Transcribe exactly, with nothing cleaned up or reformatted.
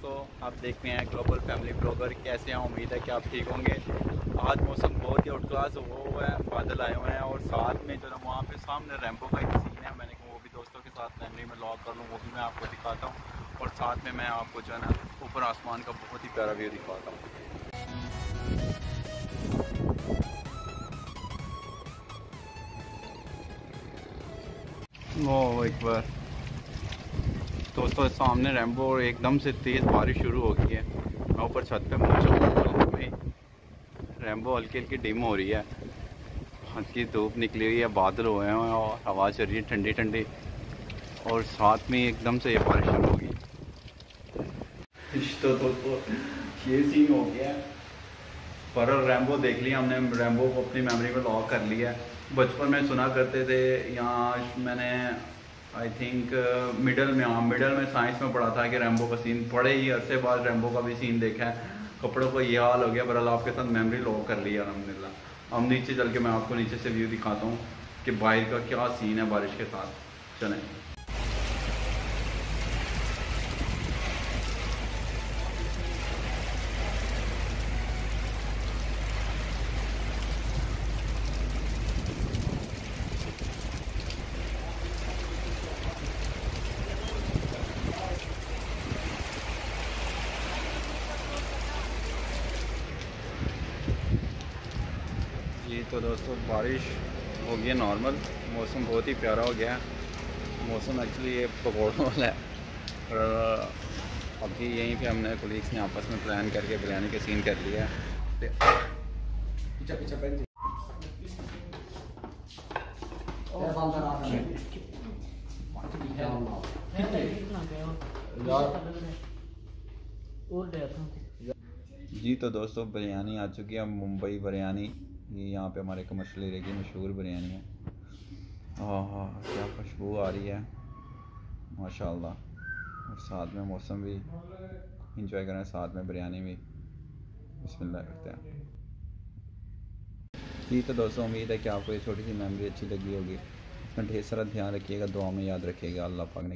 दोस्तों, आप देख रहे हैं ग्लोबल फैमिली ब्लॉगर। कैसे हैं? उम्मीद है कि आप ठीक होंगे। आज मौसम बहुत ही आउट क्लास हुआ हुआ है, बादल आए हुए हैं और साथ में जो ना वहाँ पे सामने रैम्बो का एक सीन है। मैंने कहा वो भी दोस्तों के साथ मेमोरी में लॉक कर लूँ, वो भी मैं आपको दिखाता हूँ और साथ में मैं आपको जो है ना ऊपर आसमान का बहुत ही प्यारा व्यू दिखाता हूँ। वो एक बार दोस्तों सामने रैम्बो और एकदम से तेज़ बारिश शुरू हो गई है। मैं ऊपर छत पे पहुँचा भाई, रैम्बो हल्की हल्की डिम हो रही है, हल्की धूप निकली हुई है, बादल हुए हैं और हवा चल रही है ठंडी ठंडी और साथ में एकदम से ये बारिश शुरू होगी। तो दोस्तों ये सीन हो गया है। पर रैम्बो देख लिया हमने, रैम्बो को अपनी मेमोरी में लॉक कर लिया है। बचपन में सुना करते थे, यहाँ मैंने आई थिंक मिडल में हाँ मिडल में साइंस में पढ़ा था कि रैम्बो का सीन, पढ़े ही अरसे बाद रैम्बो का भी सीन देखा है। कपड़ों को ये हाल हो गया, बहरहाल आपके साथ मेमोरी लॉक कर लिया अल्हम्दुलिल्लाह। अब नीचे चल के मैं आपको नीचे से व्यू दिखाता हूँ कि बाहर का क्या सीन है बारिश के साथ। चलें। जी तो दोस्तों बारिश हो गई है नॉर्मल, मौसम बहुत ही प्यारा हो गया है। मौसम एक्चुअली ये पकौड़ों वाला है और अभी यहीं पे हमने कोलीग्स ने आपस में प्लान करके बिरयानी के सीन कर लिया है। पीछा पीछा पहन जी तो दोस्तों बिरयानी आ चुकी है, मुंबई बिरयानी। ये यहाँ पे हमारे कमर्शियल एरिया की मशहूर बिरयानी है। हाँ क्या खुशबू आ रही है माशाल्लाह, और साथ में मौसम भी इंजॉय करें, साथ में बिरयानी भी। बिस्मिल्लाह करते हैं। जी तो दोस्तों उम्मीद है कि आपको ये छोटी सी मेमोरी अच्छी लगी होगी। इसमें ढेर सारा ध्यान रखिएगा, दुआ में याद रखिएगा। अल्लाह पाक ने